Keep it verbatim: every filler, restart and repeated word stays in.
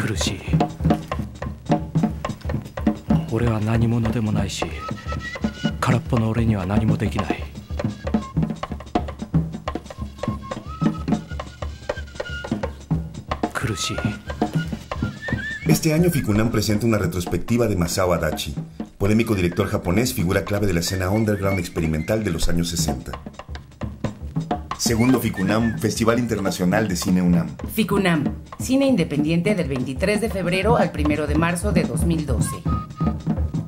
苦しい。俺は何者でもないし、空っぽの俺には何もできない。苦しい。 Este año Ficunam presenta una retrospectiva de Masao Adachi, polémico director japonés, figura clave de la escena underground experimental de los años sesenta. Segundo Ficunam, Festival Internacional de Cine UNAM. Ficunam, cine independiente del veintitrés de febrero al primero de marzo de dos mil doce.